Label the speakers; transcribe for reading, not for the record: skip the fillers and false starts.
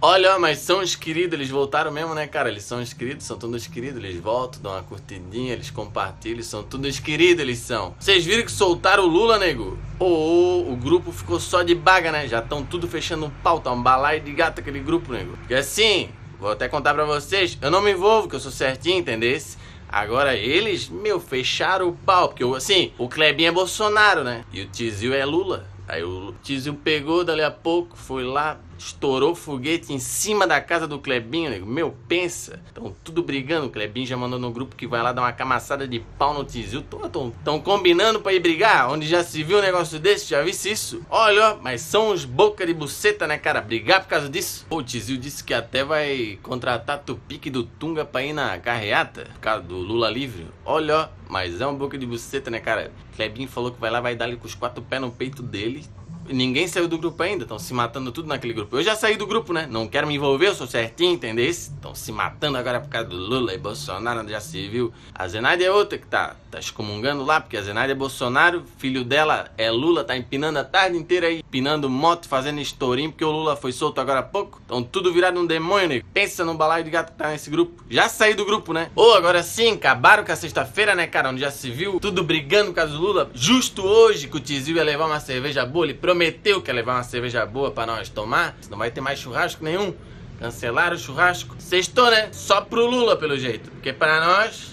Speaker 1: Olha, mas são os queridos, eles voltaram mesmo, né, cara? Eles são os queridos, são todos queridos, eles voltam, dão uma curtidinha, eles compartilham, são todos queridos, eles são. Vocês viram que soltaram o Lula, nego? O grupo ficou só de baga, né? Já estão tudo fechando um pau, tá um balaio de gato aquele grupo, nego. Porque assim, vou até contar pra vocês, eu não me envolvo, que eu sou certinho, entendesse? Agora eles, fecharam o pau, porque assim, o Clebinho é Bolsonaro, né? E o Tizil é Lula. Aí o Tizil pegou, dali a pouco, foi lá, estourou foguete em cima da casa do Clebinho, nego. Pensa. Estão tudo brigando. O Clebinho já mandou no grupo que vai lá dar uma camaçada de pau no Tizil. Estão combinando pra ir brigar? Onde já se viu um negócio desse? Já visse isso? Olha, ó, mas são uns boca de buceta, né, cara? Brigar por causa disso? Pô, o Tizil disse que até vai contratar Tupique do Tunga pra ir na carreata, por causa do Lula livre. Olha, ó, mas é um boca de buceta, né, cara? Clebinho falou que vai lá, vai dar ali com os 4 pés no peito dele. Ninguém saiu do grupo ainda, estão se matando tudo naquele grupo. Eu já saí do grupo, né? Não quero me envolver, eu sou certinho, entendeu? Estão se matando agora por causa do Lula e Bolsonaro, já se viu. A Zenaide é outra que tá excomungando lá, porque a Zenaide é Bolsonaro, filho dela é Lula, tá empinando a tarde inteira aí, empinando moto, fazendo estourinho, porque o Lula foi solto agora há pouco. Estão tudo virado um demônio, nego. Pensa no balaio de gato que tá nesse grupo. Já saí do grupo, né? Agora sim, acabaram com a sexta-feira, né, cara? Onde já se viu tudo brigando por causa do Lula. Justo hoje que o Tizil ia levar uma cerveja boa, ele prometeu que ia levar uma cerveja boa pra nós tomar. Não vai ter mais churrasco nenhum. Cancelaram o churrasco. Sextou, né? Só pro Lula, pelo jeito. Porque pra nós